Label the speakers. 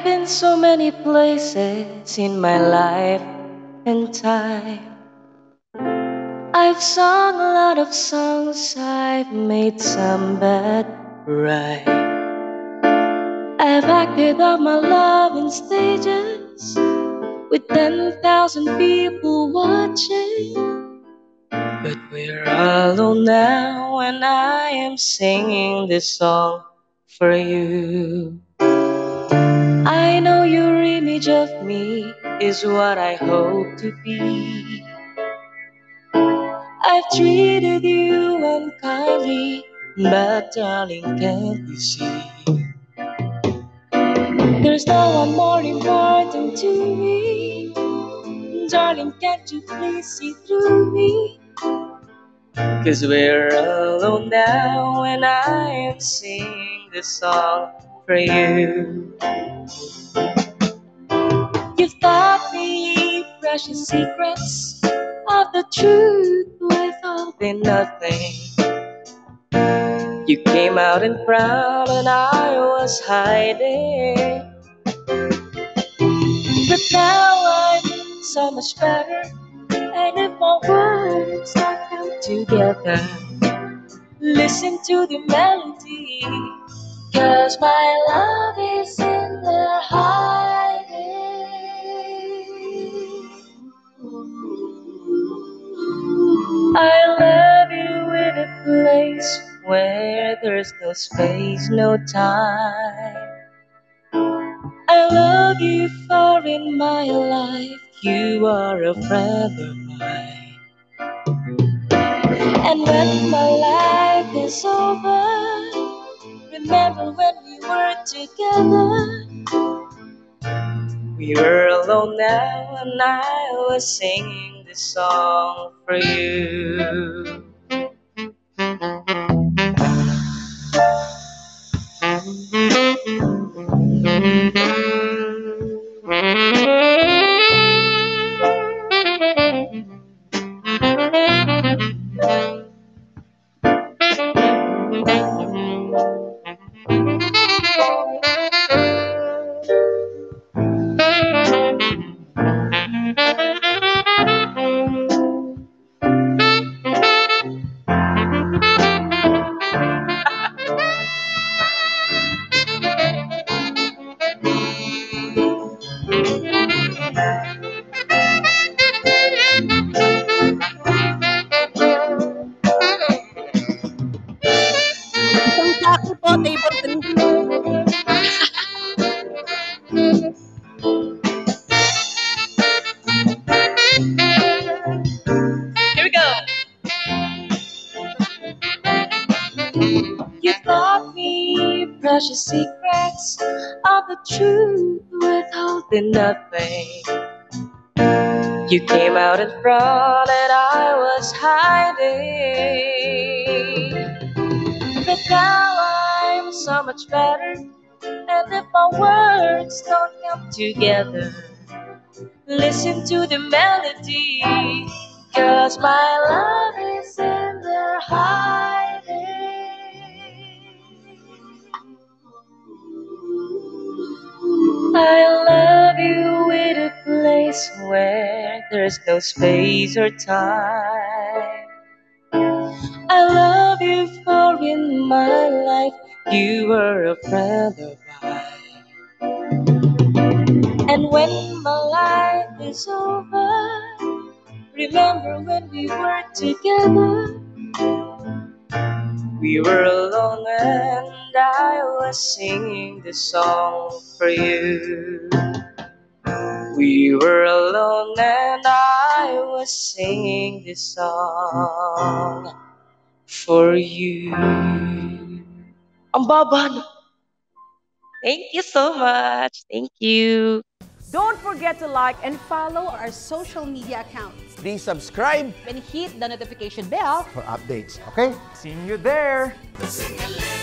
Speaker 1: I've been so many places in my life and time. I've sung a lot of songs, I've made some bad right. I've acted out my love in stages with 10,000 people watching. But we're alone now, and I am singing this song for you. I know your image of me is what I hope to be. I've treated you unkindly, but darling, can't you see? There's no one more important to me. Darling, can't you please see through me? 'Cause we're alone now, and I am singing this song for you. You've taught me precious secrets of the truth withholding nothing. You came out in proud and I was hiding. But now I'm so much better. And if my words don't come together, listen to the melody. 'Cause my love is in there hiding. I love you in a place where there's no space, no time. I love you, for in my life you are a friend of mine. And when my life is over, remember when we were together. We were alone now, and I was singing this song for you.
Speaker 2: Isang sako po, table 3.
Speaker 1: Here we go. You taught me precious secrets of the truth withholding nothing. You came out in front and I was hiding. But now I'm so much better. And if my words don't come together, listen to the melody. 'Cause my love is in there hiding. I love you in a place where there's no space or time. I love you, for in my life you were a friend of mine. And when my life is over, remember when we were together. We were alone and I was singing this song for you. We were alone and I was singing this song for you. Ang baba na. Thank you so much. Thank you.
Speaker 2: Don't forget to like and follow our social media accounts.
Speaker 3: Please subscribe
Speaker 2: And hit the notification bell
Speaker 3: for updates, okay?
Speaker 4: Seeing you there.
Speaker 5: Sing a